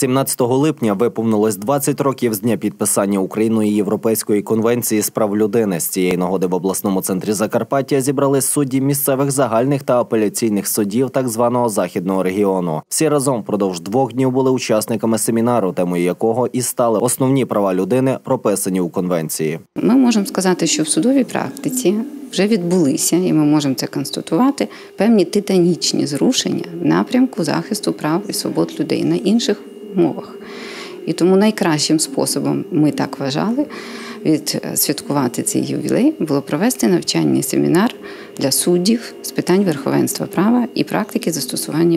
17 липня виповнилось 20 років з дня підписання Україною Європейської конвенції з прав людини. З цієї нагоди в обласному центрі Закарпаття зібрались судді місцевих загальних та апеляційних судів так званого Західного регіону. Всі разом впродовж 2 днів були учасниками семінару, темою якого і стали основні права людини, прописані у конвенції. Ми можемо сказати, що в судовій практиці вже відбулися, і ми можемо це констатувати, певні титанічні зрушення в напрямку захисту прав і свобод людей на інших мовах. І тому найкращим способом, ми так вважали, відсвяткувати цей ювілей було провести навчальний семінар для суддів з питань верховенства права і практики застосування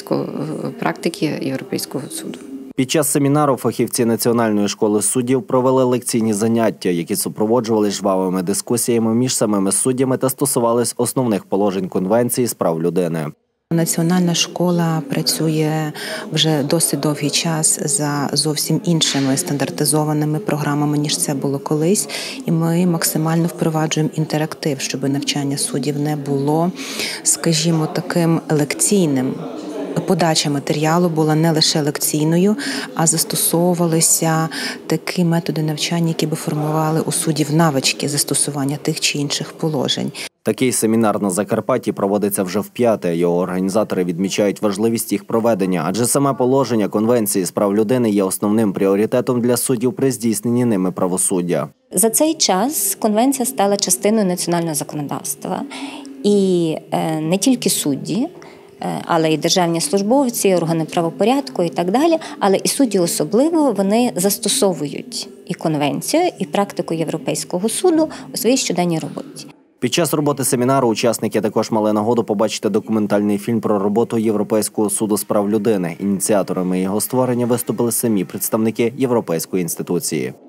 Європейського суду. Під час семінару фахівці Національної школи суддів провели лекційні заняття, які супроводжували жвавими дискусіями між самими суддями та стосувались основних положень Конвенції з прав людини. Національна школа працює вже досить довгий час за зовсім іншими стандартизованими програмами, ніж це було колись. І ми максимально впроваджуємо інтерактив, щоб навчання суддів не було, скажімо, таким лекційним. Подача матеріалу була не лише лекційною, а застосовувалися такі методи навчання, які би формували у суддів навички застосування тих чи інших положень. Такий семінар на Закарпатті проводиться вже вп'яте. Його організатори відмічають важливість їх проведення, адже саме положення Конвенції з прав людини є основним пріоритетом для суддів при здійсненні ними правосуддя. За цей час Конвенція стала частиною національного законодавства. І не тільки судді, але й державні службовці, органи правопорядку і так далі, але і судді особливо, вони застосовують і конвенцію, і практику Європейського суду у своїй щоденній роботі. Під час роботи семінару учасники також мали нагоду побачити документальний фільм про роботу Європейського суду з прав людини. Ініціаторами його створення виступили самі представники Європейської інституції.